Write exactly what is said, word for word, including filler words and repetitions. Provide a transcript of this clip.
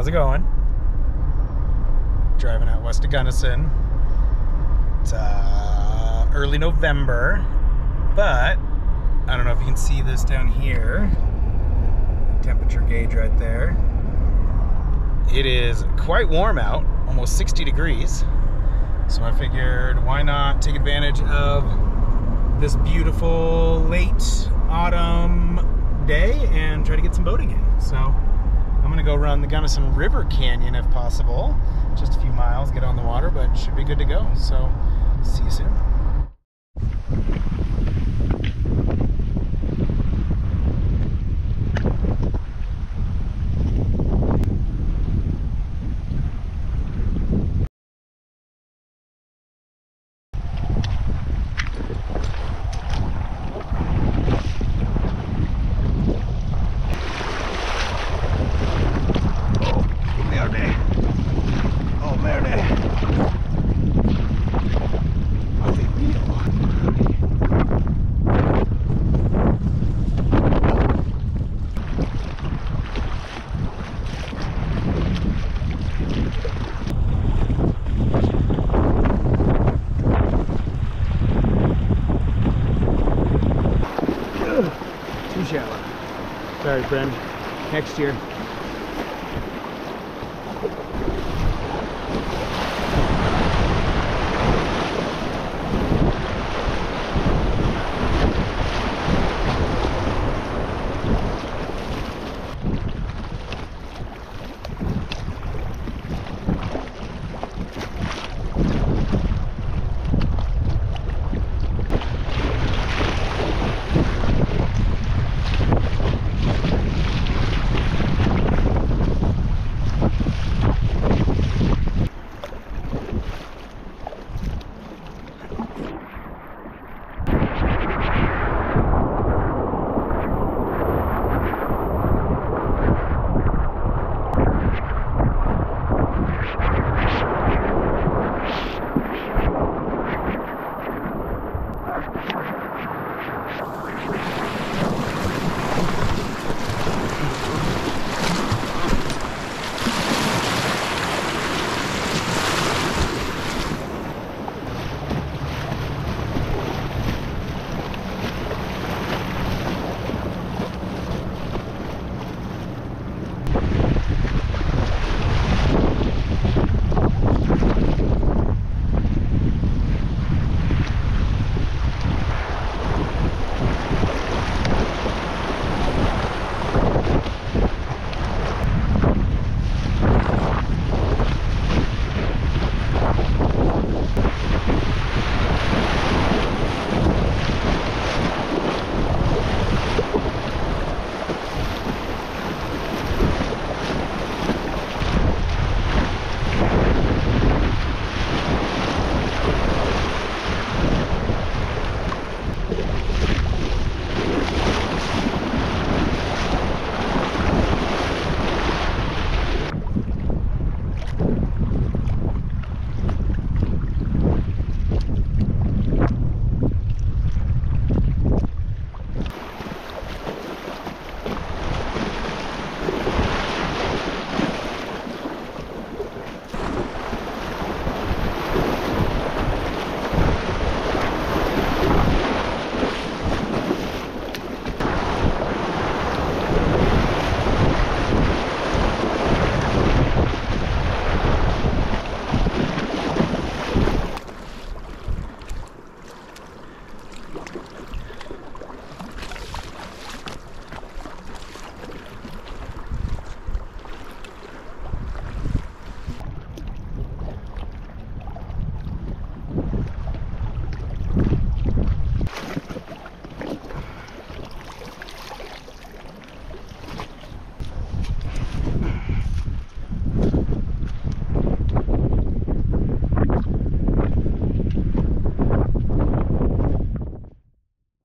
How's it going? Driving out west of Gunnison. It's uh, early November, but I don't know if you can see this down here. Temperature gauge right there. It is quite warm out, almost sixty degrees. So I figured, why not take advantage of this beautiful late autumn day and try to get some boating in. So I'm gonna go run the Gunnison River Canyon if possible. Just a few miles, get on the water, but should be good to go. So see you soon. Too shallow. Sorry, friend. Next year.